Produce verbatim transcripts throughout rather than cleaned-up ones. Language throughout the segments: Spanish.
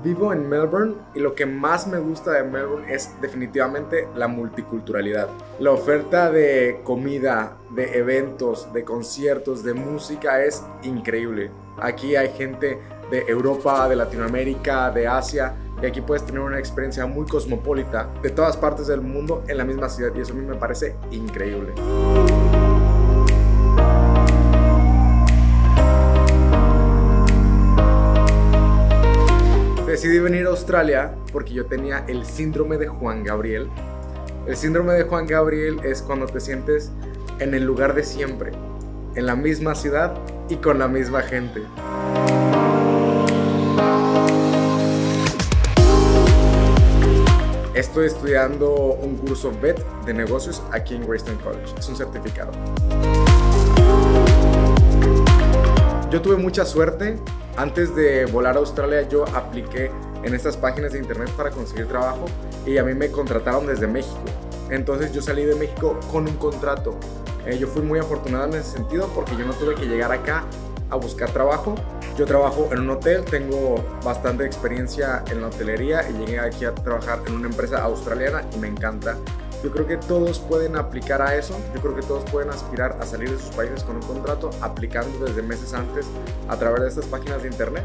Vivo en Melbourne y lo que más me gusta de Melbourne es definitivamente la multiculturalidad. La oferta de comida, de eventos, de conciertos, de música es increíble. Aquí hay gente de Europa, de Latinoamérica, de Asia, y aquí puedes tener una experiencia muy cosmopolita de todas partes del mundo en la misma ciudad, y eso a mí me parece increíble. Decidí venir a Australia porque yo tenía el síndrome de Juan Gabriel. El síndrome de Juan Gabriel es cuando te sientes en el lugar de siempre, en la misma ciudad y con la misma gente. Estoy estudiando un curso B E T de negocios aquí en Greystone College. Es un certificado. Yo tuve mucha suerte. Antes de volar a Australia yo apliqué en estas páginas de internet para conseguir trabajo y a mí me contrataron desde México. Entonces yo salí de México con un contrato. Eh, yo fui muy afortunado en ese sentido porque yo no tuve que llegar acá a buscar trabajo. Yo trabajo en un hotel, tengo bastante experiencia en la hotelería y llegué aquí a trabajar en una empresa australiana y me encanta. Yo creo que todos pueden aplicar a eso, yo creo que todos pueden aspirar a salir de sus países con un contrato aplicando desde meses antes a través de estas páginas de internet.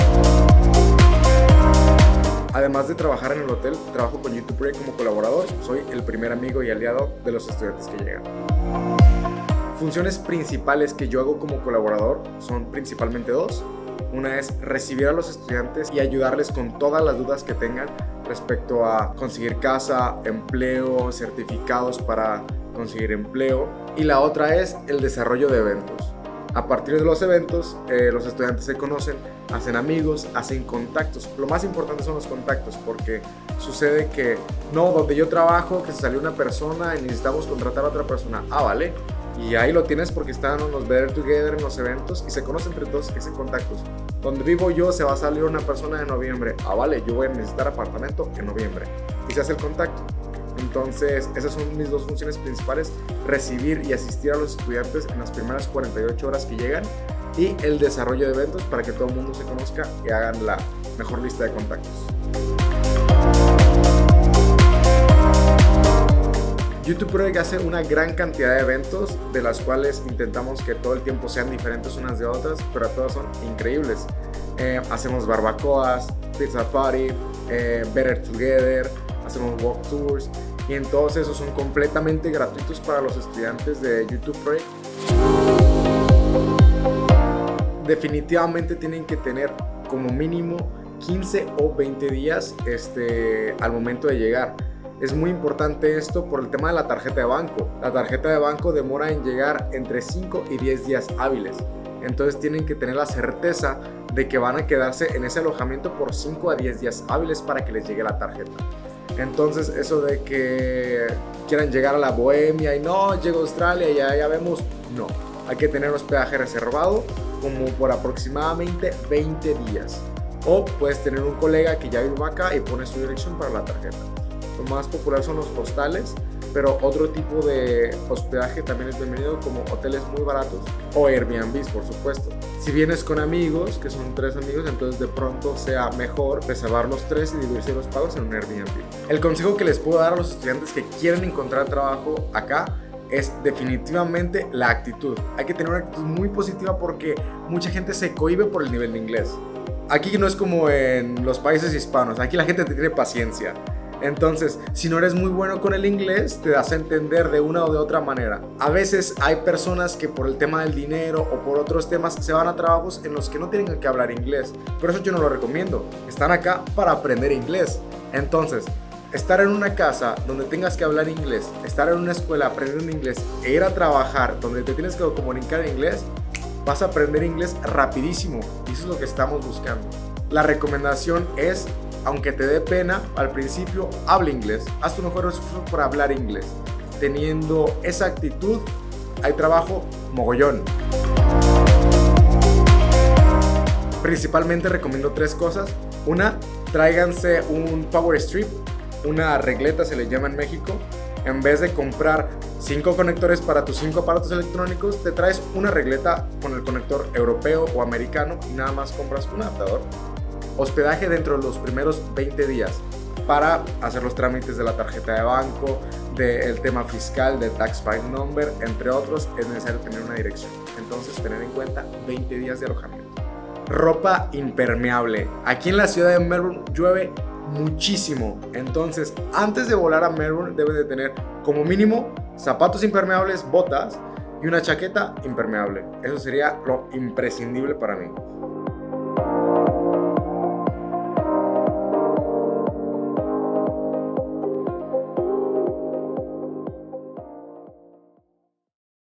Además de trabajar en el hotel, trabajo con YouTube Project como colaborador, soy el primer amigo y aliado de los estudiantes que llegan. Funciones principales que yo hago como colaborador son principalmente dos. Una es recibir a los estudiantes y ayudarles con todas las dudas que tengan respecto a conseguir casa, empleo, certificados para conseguir empleo. Y la otra es el desarrollo de eventos. A partir de los eventos, eh, los estudiantes se conocen, hacen amigos, hacen contactos. Lo más importante son los contactos, porque sucede que, no, donde yo trabajo, que se salió una persona y necesitamos contratar a otra persona. Ah, vale. Y ahí lo tienes porque están en los Better Together, en los eventos, y se conocen entre todos y hacen contactos. Donde vivo yo se va a salir una persona en noviembre. Ah, vale, yo voy a necesitar apartamento en noviembre. Y se hace el contacto. Entonces, esas son mis dos funciones principales: recibir y asistir a los estudiantes en las primeras cuarenta y ocho horas que llegan, y el desarrollo de eventos para que todo el mundo se conozca y hagan la mejor lista de contactos. YouTube Project hace una gran cantidad de eventos, de las cuales intentamos que todo el tiempo sean diferentes unas de otras, pero todas son increíbles. Eh, hacemos barbacoas, pizza party, eh, Better Together, hacemos walk tours, y en todos esos son completamente gratuitos para los estudiantes de YouTube Project. Definitivamente tienen que tener como mínimo quince o veinte días este, al momento de llegar. Es muy importante esto por el tema de la tarjeta de banco. La tarjeta de banco demora en llegar entre cinco y diez días hábiles. Entonces tienen que tener la certeza de que van a quedarse en ese alojamiento por cinco a diez días hábiles para que les llegue la tarjeta. Entonces eso de que quieran llegar a la bohemia y no, llego a Australia y ya, ya vemos, no. Hay que tener hospedaje reservado como por aproximadamente veinte días. O puedes tener un colega que ya vive acá y pone su dirección para la tarjeta. Lo más popular son los hostales, pero otro tipo de hospedaje también es bienvenido, como hoteles muy baratos o Airbnbs, por supuesto. Si vienes con amigos, que son tres amigos, entonces de pronto sea mejor reservar los tres y dividirse los pagos en un Airbnb. El consejo que les puedo dar a los estudiantes que quieren encontrar trabajo acá es definitivamente la actitud. Hay que tener una actitud muy positiva porque mucha gente se cohíbe por el nivel de inglés. Aquí no es como en los países hispanos, aquí la gente te tiene paciencia. Entonces, si no eres muy bueno con el inglés, te das a entender de una o de otra manera. A veces hay personas que por el tema del dinero o por otros temas se van a trabajos en los que no tienen que hablar inglés. Por eso yo no lo recomiendo. Están acá para aprender inglés. Entonces, estar en una casa donde tengas que hablar inglés, estar en una escuela aprendiendo inglés e ir a trabajar donde te tienes que comunicar en inglés, vas a aprender inglés rapidísimo. Y eso es lo que estamos buscando. La recomendación es, aunque te dé pena al principio, habla inglés. Haz tu mejor esfuerzo por hablar inglés. Teniendo esa actitud, hay trabajo mogollón. Principalmente recomiendo tres cosas. Una, tráiganse un power strip, una regleta se le llama en México. En vez de comprar cinco conectores para tus cinco aparatos electrónicos, te traes una regleta con el conector europeo o americano y nada más compras un adaptador. hospedaje dentro de los primeros veinte días para hacer los trámites de la tarjeta de banco, del tema fiscal, del tax file number, entre otros. Es necesario tener una dirección. Entonces, tener en cuenta veinte días de alojamiento. Ropa impermeable. Aquí en la ciudad de Melbourne llueve muchísimo. Entonces, antes de volar a Melbourne, debes de tener como mínimo zapatos impermeables, botas y una chaqueta impermeable. Eso sería lo imprescindible para mí.